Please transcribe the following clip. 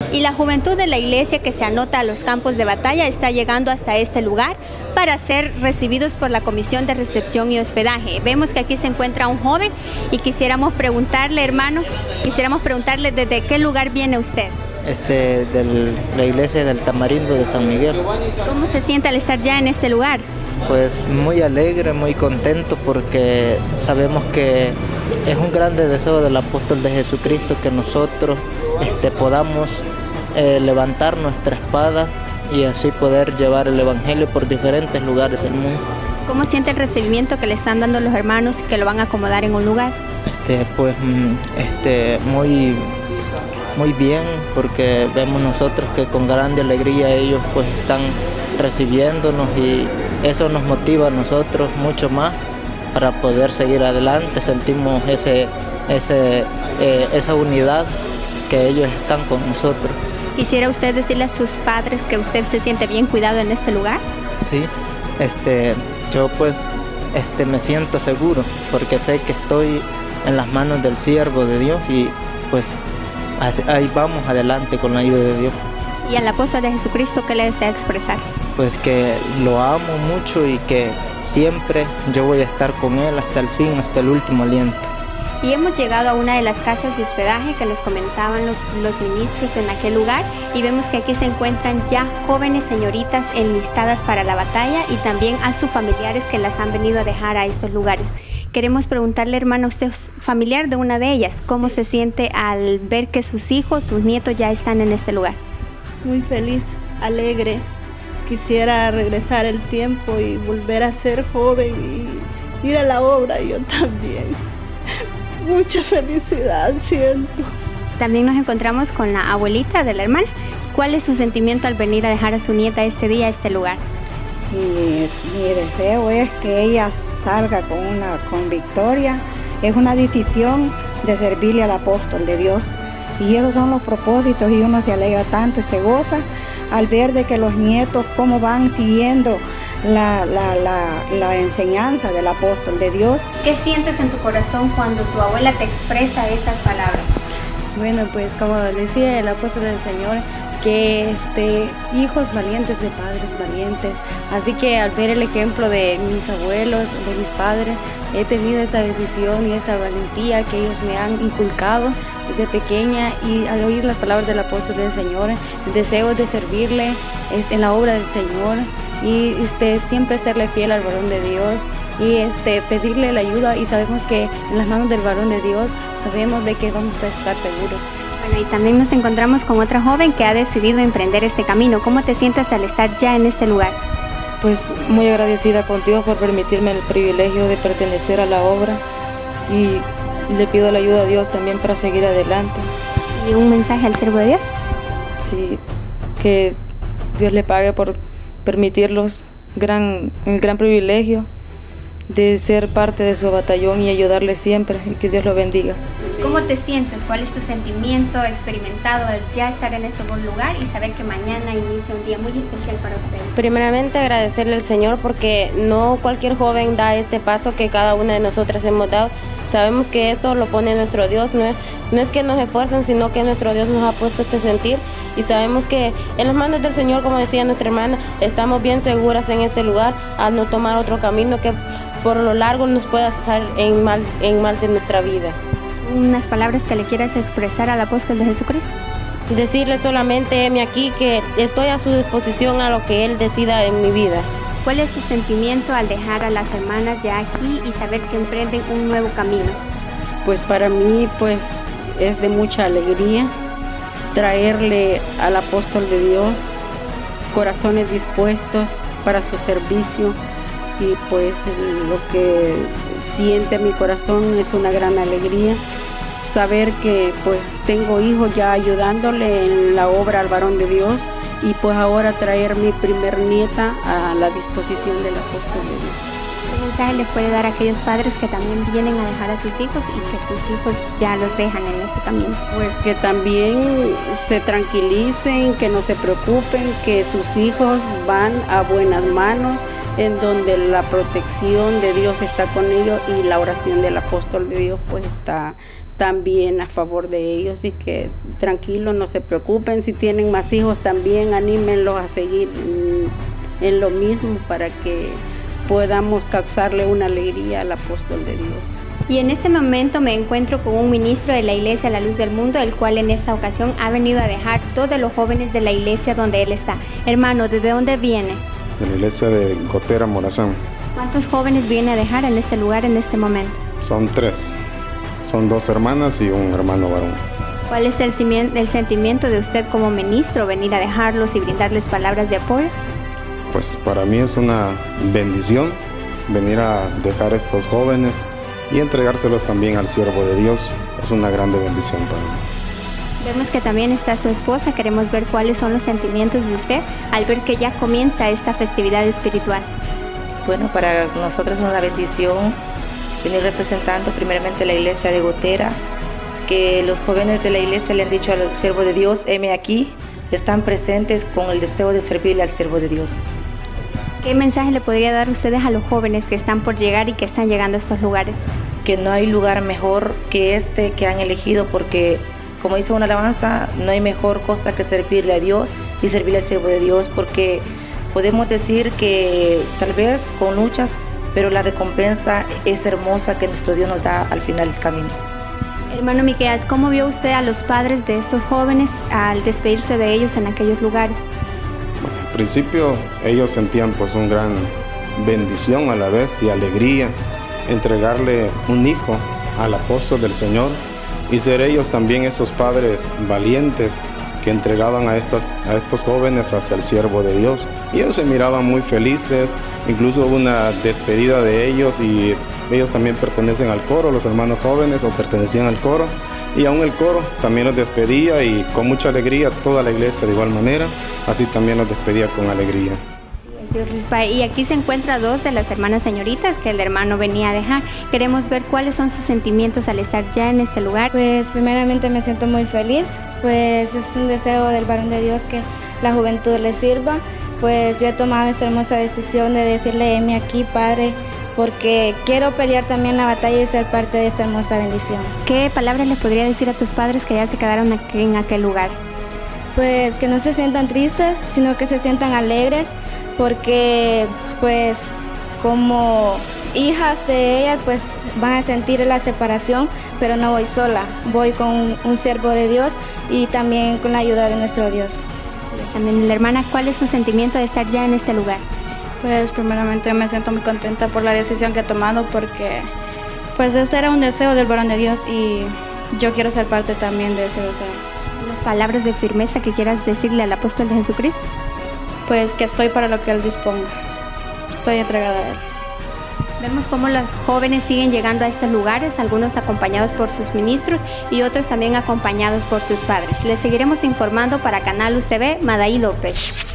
y la juventud de la iglesia que se anota a los campos de batalla está llegando hasta este lugar para ser recibidos por la Comisión de Recepción y Hospedaje. Vemos que aquí se encuentra un joven y quisiéramos preguntarle, hermano, desde qué lugar viene usted. De la iglesia del Tamarindo de San Miguel. ¿Cómo se siente al estar ya en este lugar? Pues muy alegre, muy contento porque sabemos que es un grande deseo del apóstol de Jesucristo que nosotros podamos levantar nuestra espada y así poder llevar el evangelio por diferentes lugares del mundo. ¿Cómo siente el recibimiento que le están dando los hermanos que lo van a acomodar en un lugar? Muy bien, porque vemos nosotros que con grande alegría ellos pues están recibiéndonos y eso nos motiva a nosotros mucho más para poder seguir adelante. Sentimos esa unidad que ellos están con nosotros. ¿Quisiera usted decirle a sus padres que usted se siente bien cuidado en este lugar? Sí, yo pues me siento seguro porque sé que estoy en las manos del siervo de Dios y pues ahí vamos adelante con la ayuda de Dios. ¿Y al apóstol de Jesucristo qué le desea expresar? Pues que lo amo mucho y que siempre yo voy a estar con él hasta el fin, hasta el último aliento. Y hemos llegado a una de las casas de hospedaje que les comentaban los ministros en aquel lugar y vemos que aquí se encuentran ya jóvenes señoritas enlistadas para la batalla y también a sus familiares que las han venido a dejar a estos lugares. Queremos preguntarle, hermano, usted es familiar de una de ellas, ¿cómo se siente al ver que sus hijos, sus nietos ya están en este lugar? Muy feliz, alegre. Quisiera regresar el tiempo y volver a ser joven y ir a la obra yo también. Mucha felicidad siento. También nos encontramos con la abuelita de la hermana. ¿Cuál es su sentimiento al venir a dejar a su nieta este día a este lugar? Mi deseo es que ella salga con victoria. Es una decisión de servirle al apóstol de Dios. Y esos son los propósitos y uno se alegra tanto y se goza al ver de que los nietos cómo van siguiendo la enseñanza del apóstol de Dios. ¿Qué sientes en tu corazón cuando tu abuela te expresa estas palabras? Bueno, pues como decía el apóstol del Señor, que hijos valientes de padres valientes. Así que al ver el ejemplo de mis abuelos, de mis padres, he tenido esa decisión y esa valentía que ellos me han inculcado desde pequeña, y al oír las palabras del apóstol del Señor, el deseo de servirle en la obra del Señor y siempre serle fiel al varón de Dios y pedirle la ayuda, y sabemos que en las manos del varón de Dios sabemos de que vamos a estar seguros. Bueno, y también nos encontramos con otra joven que ha decidido emprender este camino. ¿Cómo te sientes al estar ya en este lugar? Pues muy agradecida contigo por permitirme el privilegio de pertenecer a la obra y le pido la ayuda a Dios también para seguir adelante. ¿Y un mensaje al siervo de Dios? Sí, que Dios le pague por permitirlos el gran privilegio de ser parte de su batallón y ayudarle siempre, y que Dios lo bendiga. ¿Cómo te sientes? ¿Cuál es tu sentimiento experimentado al ya estar en este buen lugar y saber que mañana inicia un día muy especial para usted? Primeramente agradecerle al Señor porque no cualquier joven da este paso que cada una de nosotras hemos dado. Sabemos que esto lo pone nuestro Dios, no es que nos esfuercen, sino que nuestro Dios nos ha puesto este sentir, y sabemos que en las manos del Señor, como decía nuestra hermana, estamos bien seguras en este lugar al no tomar otro camino que por lo largo nos pueda hacer en mal de nuestra vida. Unas palabras que le quieras expresar al apóstol de Jesucristo. Decirle solamente, heme aquí, que estoy a su disposición a lo que Él decida en mi vida. ¿Cuál es su sentimiento al dejar a las hermanas ya aquí y saber que emprenden un nuevo camino? Pues para mí pues es de mucha alegría traerle al apóstol de Dios corazones dispuestos para su servicio, y pues lo que siente mi corazón es una gran alegría saber que pues tengo hijos ya ayudándole en la obra al varón de Dios, y pues ahora traer mi primer nieta a la disposición del apóstol de Dios. ¿Qué mensaje les puede dar a aquellos padres que también vienen a dejar a sus hijos y que sus hijos ya los dejan en este camino? Pues que también se tranquilicen, que no se preocupen, que sus hijos van a buenas manos, en donde la protección de Dios está con ellos y la oración del apóstol de Dios pues está también a favor de ellos y que tranquilos, no se preocupen. Si tienen más hijos también anímenlos a seguir en lo mismo para que podamos causarle una alegría al apóstol de Dios. Y en este momento me encuentro con un ministro de la Iglesia La Luz del Mundo, el cual en esta ocasión ha venido a dejar todos los jóvenes de la iglesia donde él está. Hermano, ¿de dónde viene? De la iglesia de Gotera, Morazán. ¿Cuántos jóvenes viene a dejar en este lugar en este momento? Son 3. Son 2 hermanas y un hermano varón. ¿Cuál es el sentimiento de usted como ministro, venir a dejarlos y brindarles palabras de apoyo? Pues para mí es una bendición venir a dejar a estos jóvenes y entregárselos también al siervo de Dios. Es una grande bendición para mí. Vemos que también está su esposa. Queremos ver cuáles son los sentimientos de usted al ver que ya comienza esta festividad espiritual. Bueno, para nosotros es una bendición venir representando primeramente la iglesia de Gotera, que los jóvenes de la iglesia le han dicho al siervo de Dios, heme aquí, están presentes con el deseo de servirle al siervo de Dios. ¿Qué mensaje le podría dar ustedes a los jóvenes que están por llegar y que están llegando a estos lugares? Que no hay lugar mejor que este que han elegido, porque como dice una alabanza, no hay mejor cosa que servirle a Dios y servirle al siervo de Dios, porque podemos decir que tal vez con luchas, pero la recompensa es hermosa que nuestro Dios nos da al final del camino. Hermano Miqueas, ¿cómo vio usted a los padres de estos jóvenes al despedirse de ellos en aquellos lugares? Bueno, al principio ellos sentían pues una gran bendición a la vez y alegría, entregarle un hijo al apóstol del Señor y ser ellos también esos padres valientes que entregaban a estos jóvenes hacia el siervo de Dios. Y ellos se miraban muy felices, incluso hubo una despedida de ellos y ellos también pertenecen al coro, los hermanos jóvenes o pertenecían al coro. Y aún el coro también los despedía y con mucha alegría, toda la iglesia de igual manera, así también los despedía con alegría. Dios les pague. Y aquí se encuentra 2 de las hermanas señoritas que el hermano venía a dejar. Queremos ver cuáles son sus sentimientos al estar ya en este lugar. Pues primeramente me siento muy feliz, pues es un deseo del varón de Dios que la juventud le sirva. Pues yo he tomado esta hermosa decisión de decirle, heme aquí, Padre, porque quiero pelear también la batalla y ser parte de esta hermosa bendición. ¿Qué palabras le podría decir a tus padres que ya se quedaron aquí en aquel lugar? Pues que no se sientan tristes, sino que se sientan alegres, porque pues como hijas de ellas pues van a sentir la separación, pero no voy sola, voy con un siervo de Dios y también con la ayuda de nuestro Dios. Sí, amén. La hermana, ¿cuál es su sentimiento de estar ya en este lugar? Pues primeramente me siento muy contenta por la decisión que he tomado, porque pues este era un deseo del varón de Dios y yo quiero ser parte también de ese deseo. ¿Unas palabras de firmeza que quieras decirle al apóstol de Jesucristo? Pues que estoy para lo que Él disponga. Estoy entregada a Él. Vemos cómo los jóvenes siguen llegando a estos lugares, algunos acompañados por sus ministros y otros también acompañados por sus padres. Les seguiremos informando para Canal Luz TV, Madaí López.